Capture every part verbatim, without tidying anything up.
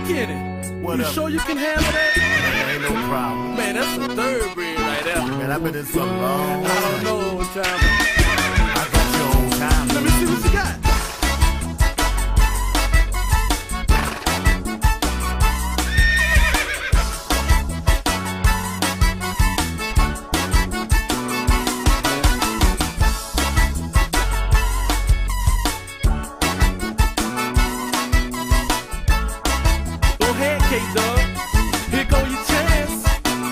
Kenny, What you up? sure you can handle that? Ain't no problem. Man, that's a thoroughbred right there. Man, I've been in some long I don't know what time. I got your old time. Let me see what you got. K-Dub, here go your chance.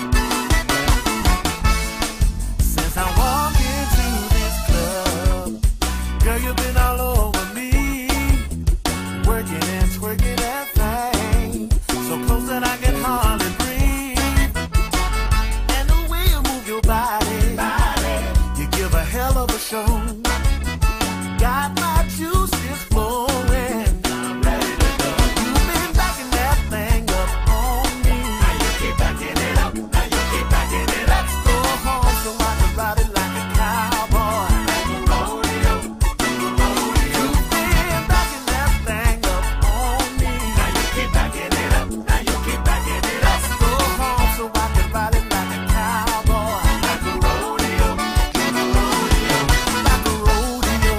Since I walked into this club, girl, you've been all over me, working and twerking that thing, so close that I can hardly breathe. And the way you move your body, body, you give a hell of a show. Got my juices flowing. I'm ready to go. You've been backing that thing up on me. Now you keep backing it up. Now you keep backing it up. Let's go home so I can ride it like a cowboy. Like a rodeo. Rodeo. You've been backing that thing up on me. Now you keep backing it up. Now you keep backing it up. Let's go home so I can ride it like a cowboy. Like a rodeo. Rodeo. Like a rodeo.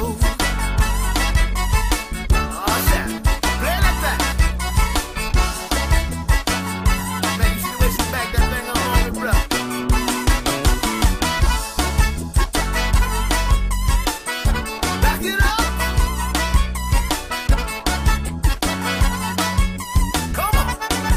Oh yeah, play that back. Man, you see the way she back that thing up on me, bro. Back it up. Come on.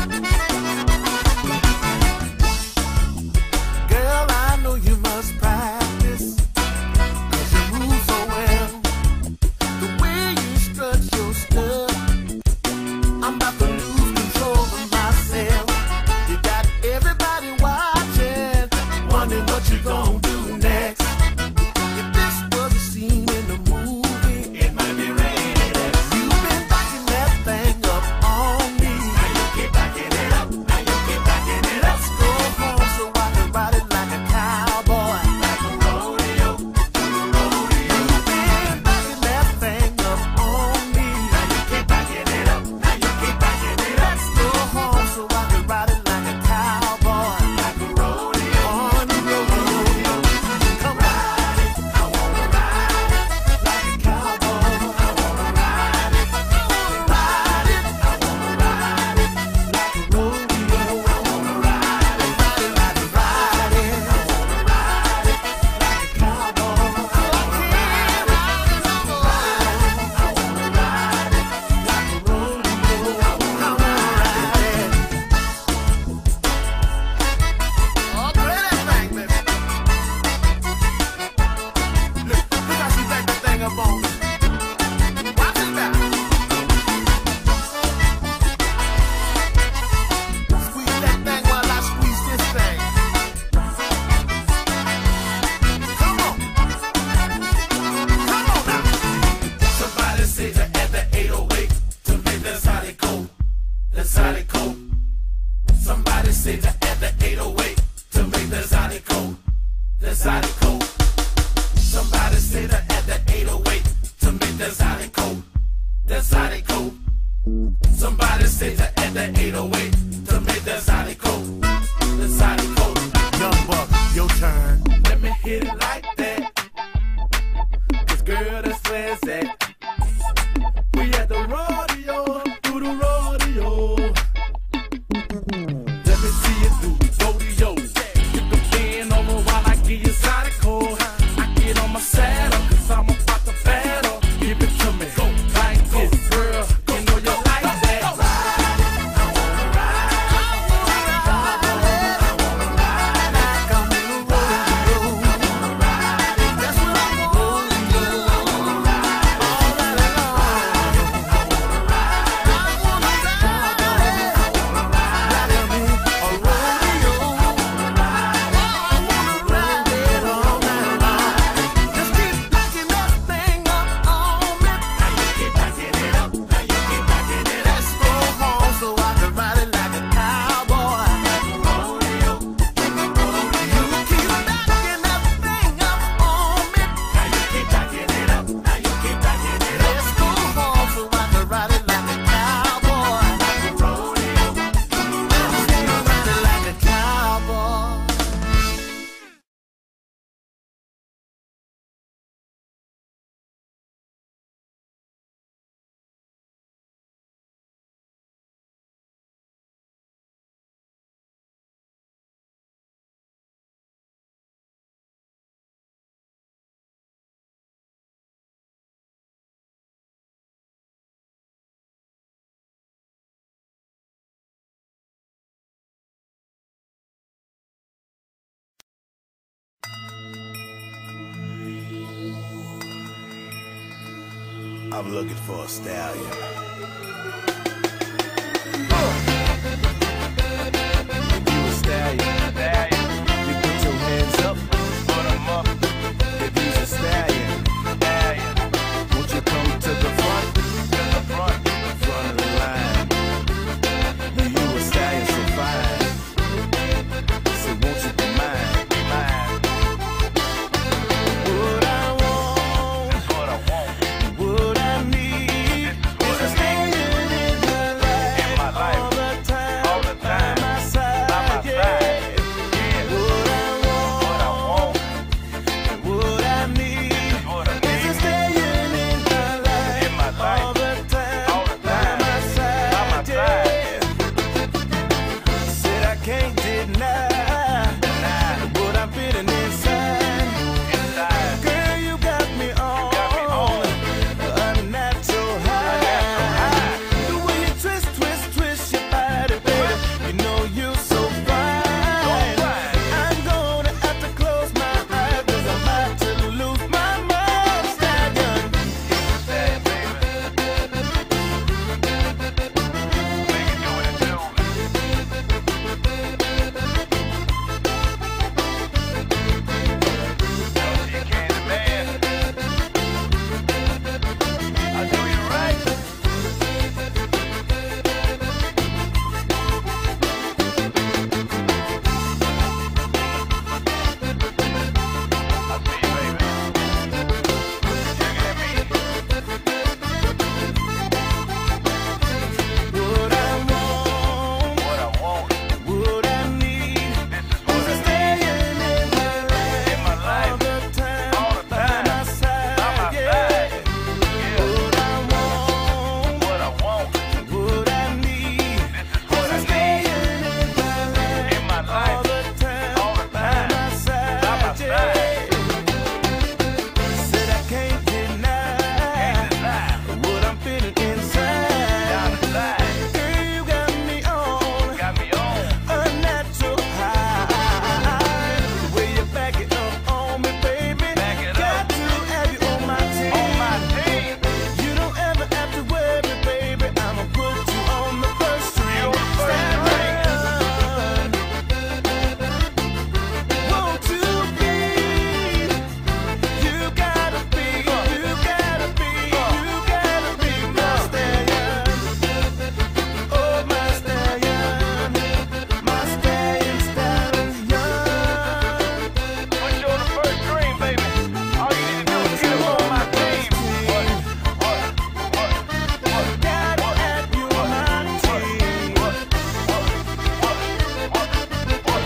Girl, I know you must practice, 'cause you move so well. The way you strut your stuff, I'm about to lose control of myself. You got everybody watching, wondering what you gon' do next. If this was a scene in the movie, it might be rated X. You've been backing that thing up on me. Now you keep backing it up. Now you keep backing it up. Let's go home so I can ride it like a cowboy. Like a rodeo. Rodeo. You've been backing that thing up on me. Now you keep backing it up. Now you keep backing it up. Let's go home so I can ride it like a cowboy. Like a rodeo. On the rodeo. Come ride it. I wanna ride it. Like a cowboy. I wanna ride it. Ride it. I wanna ride it. Like a rodeo. I wanna ride it. Ride it, ride it, ride it. I wanna ride it. Like a cowboy. I wanna ride it. I wanna ride it. Like a rodeo. I wanna ride it. Oh, play that thing, baby. Look, look how she back that thing up on me. Watch it now. Squeeze that thing while I squeeze this thing. Come on. Come on now. Somebody say to add the eight oh eight to make that's how they go. That's how they go. Somebody say to add the eight oh eight to make that's how they go. That's how they go. Somebody say to add the eight oh eight to make that's how they go. That's how they go. Somebody say to add the eight oh eight to make that's how they go. That's how they go. Young Buck, your turn. Let me hit it like that. 'Cause girl, that's where it's at. We at the rodeo, do the rodeo. Let me see you do rodeo. Get the bend over while I give you side core. I get on my saddle, 'cause I'm about to battle. Give it to me, go like this, girl. You know you like that. Ride it, I wanna ride it. I wanna ride it. I wanna ride it. Like I'm in the rodeo. I wanna ride I'm looking for a stallion. You a stallion. Stallion. You put your hands up. Put 'em up. If you's a stallion. Stallion. Won't you come to the front? To the front. Front of the line. You a stallion so fine. So won't you be mine? Be mine. What I want. That's what I want. What I need. Is a stallion in my life. In my life. All the time. All the time. By my side. By my yeah. side. Yeah. What I want. What I want. And what I need. What I need. Is a stallion in my life. In my life. All the time. All the time. By my side. By my side. Yeah. Said I can't deny. What I'm feeling inside. Inside. Girl, you got me on. You got me on. A natural high. A natural high. The way you twist, twist, twist your body, baby. You know you're so fine. So fine. I'm gonna have to close my eyes, 'cause I'm about to lose my mind. Stallion. Stallion, baby. Make it do what it do. You can't demand. I'll do you right. I'll see you, baby. Looking at me. What I want. What I want. What I need. This is what I stallion in my life. In my life. All the time. All the time. By my side. By my yeah. side. Yeah. What I want. What I want. What I need. This is what I stallion in my life. In my life. All the time. All the time. By my side. By my side. Yeah. Said I can't deny. Can't deny. What I'm feeling inside. Down inside. Girl, you got me on. Got me on. A natural high. The way you back it up on me, baby. Back it got up. to have you on my team. On my team. You don't ever have to worry, baby. I'ma put you on the first string. You on the first string. Won't you be? You gotta be. You gotta be. You gotta be my stallion. Oh, my stallion. My stallion, stallion. Put you on the first string, baby. All you need to do is get him on my team. What? What? What? What? Gotta have you on my team. What? What? What? What? What?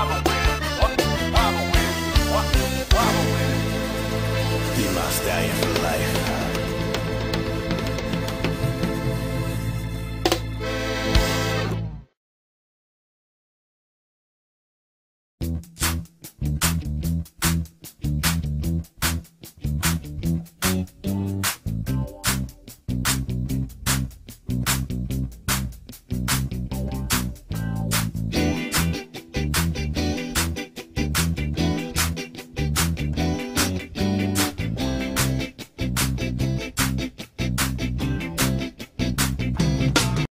Be my stallion for